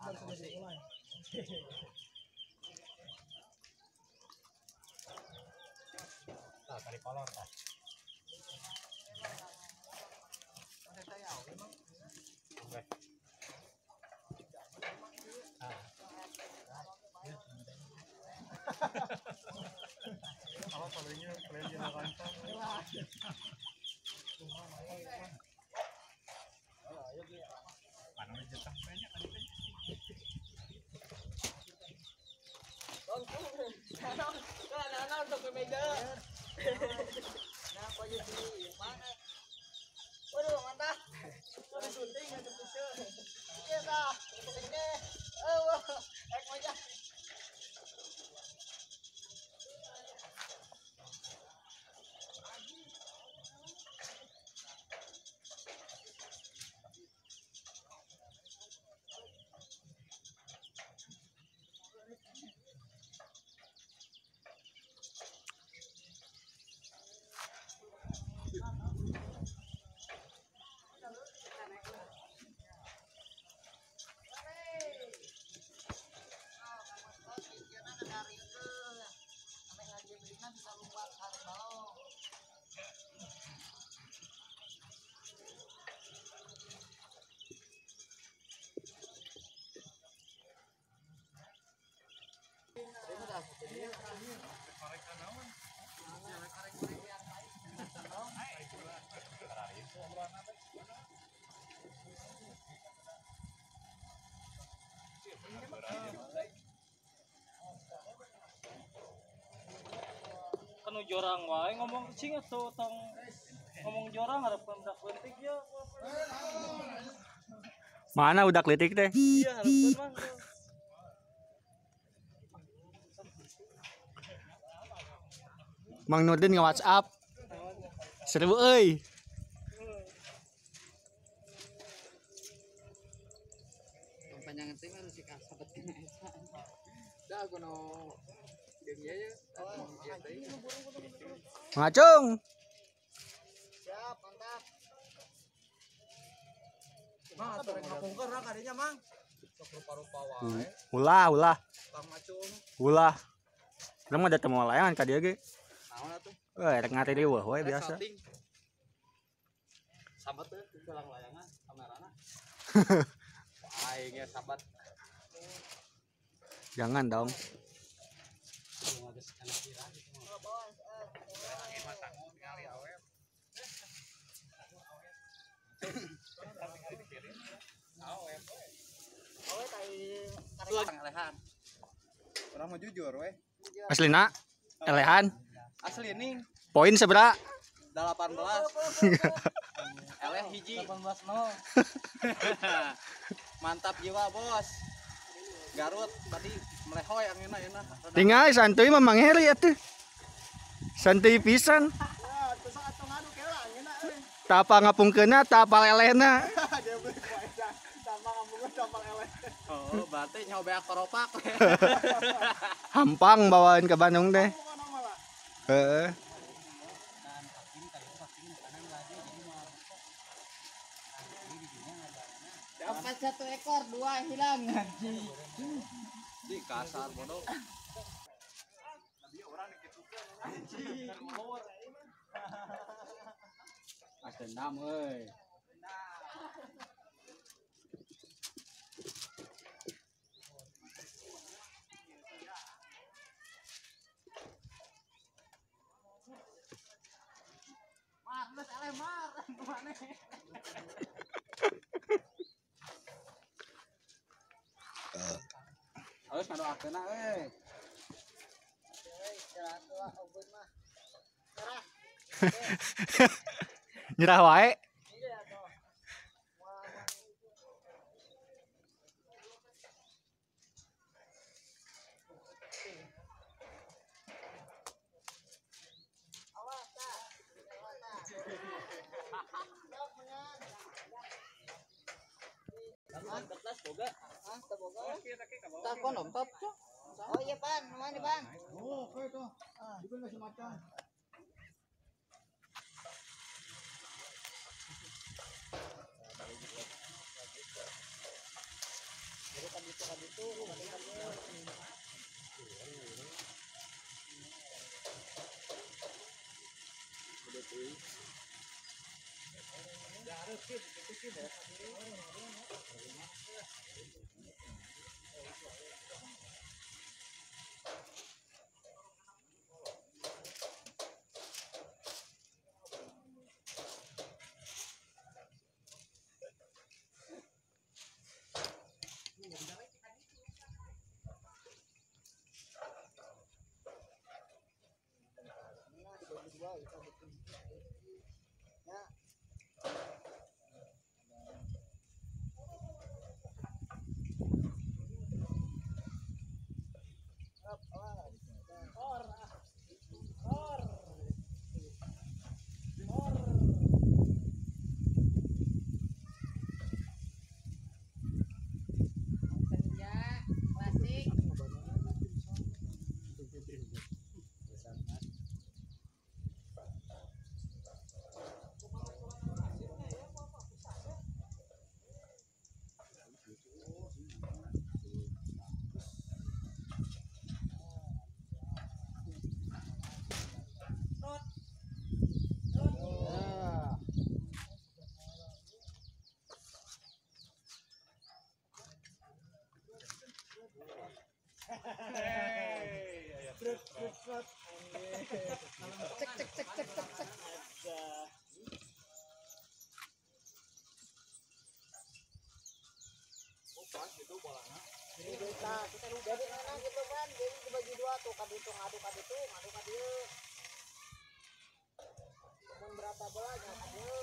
Kali kolor tah. Kalau palingnya kalian jangan rancang. Mana jatah banyak kali teh. Nah, untuk ke meja. Nah, posisi mana? Waduh, mantap. Sudah sunting ya kepisah. Iya dah. Ini. Oh, meja. Kanu jorang wae ngomong cing atuh tong ngomong jorang harap pendak penting ya. Mana udah klitik teh? Iya harapan mah. Mang Nurdin nge WhatsApp. Seru euy. Panjangan teh harus sahabat kena esa. Dah kuno dieu ya. Ngacung. Siap, mantap. Mang atuh rek ngapungker ra kadinya mang. Sok rupa-rupa wae. Ulah. Kang Macung. Ulah. Kita mah datang mau layangan ka dieu ge. Naon atuh? Rek ngatiri weuh we biasa. Sabat teh tulang layangan kamerana. Aing ya sabat. Jangan dong. Elehan. Orang mau jujur we. Aslina elehan. Asli nih Poin seberapa? 18. Eleh hiji 18-0. Mantap jiwa bos. Garut tadi melehoy angina euna. Tinggal santuy mah Mang Heri atuh. Santuy pisan. Tapa ngapungkeunna, tapa lelehna. Oh, berarti nyoba koropak. Hampang bawaan ke Bandung teh. Heeh. Dapat 1 ekor, 2 hilang. Di kasar bodoh. Dendam euy. Mar, mas eleh mar, kemana? Harus ngadoakeunna euy. Nyerah wae. Oh iya pan, mana pan? Oh, oke tuh. Juga ngasih macan. itu kadikannya. Nah, dibagi dua kita bikin. Ya. Up, or. Jadi enak gitu kan, jadi dibagi dua tuh, kaditu ngadu kaditu, ngadu kadieu. Mun berapa bola nya kadieu.